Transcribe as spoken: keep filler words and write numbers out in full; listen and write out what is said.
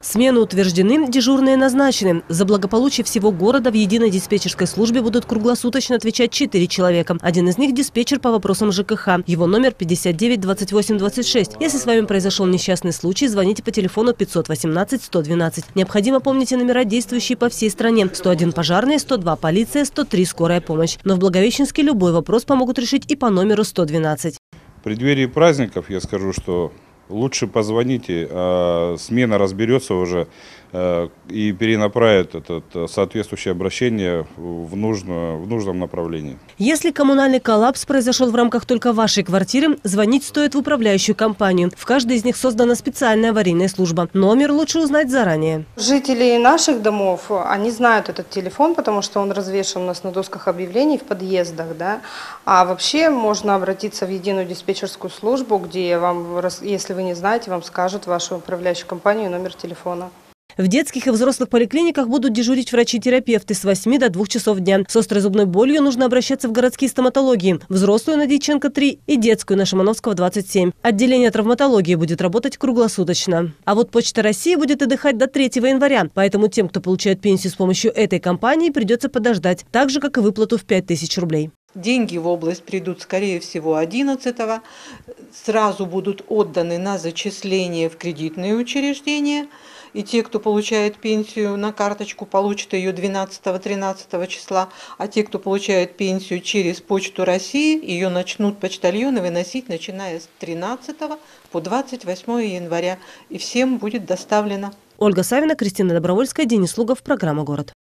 Смены утверждены, дежурные назначены. За благополучие всего города в единой диспетчерской службе будут круглосуточно отвечать четыре человека. Один из них – диспетчер по вопросам ЖКХ. Его номер пятьдесят девять двадцать восемь двадцать шесть. Если с вами произошел несчастный случай, звоните по телефону пятьсот восемнадцать сто двенадцать. Необходимо помните номера, действующие по всей стране. сто один пожарные, сто два полиция, сто три скорая помощь. Но в Благовещенске любой вопрос помогут решить и по номеру сто двенадцать. В преддверии праздников я скажу, что лучше позвоните, а смена разберется уже и перенаправит это соответствующее обращение в, нужно, в нужном направлении. Если коммунальный коллапс произошел в рамках только вашей квартиры, звонить стоит в управляющую компанию. В каждой из них создана специальная аварийная служба. Номер лучше узнать заранее. Жители наших домов, они знают этот телефон, потому что он развешен у нас на досках объявлений в подъездах. Да? А вообще можно обратиться в единую диспетчерскую службу, где вам, если вы не знаете, вам скажут вашу управляющую компанию номер телефона. В детских и взрослых поликлиниках будут дежурить врачи-терапевты с восьми до двух часов дня. С острой зубной болью нужно обращаться в городские стоматологии. Взрослую на Дьяченко три и детскую на Шимановского двадцать семь. Отделение травматологии будет работать круглосуточно. А вот Почта России будет отдыхать до третьего января. Поэтому тем, кто получает пенсию с помощью этой компании, придется подождать. Так же, как и выплату в пять тысяч рублей. Деньги в область придут, скорее всего, одиннадцатого. Сразу будут отданы на зачисление в кредитные учреждения. И те, кто получает пенсию на карточку, получат ее двенадцатого-тринадцатого числа. А те, кто получает пенсию через Почту России, ее начнут почтальоны выносить, начиная с тринадцатого по двадцать восьмое января. И всем будет доставлено. Ольга Савина, Кристина Добровольская, Денис Лугов, программа «Город».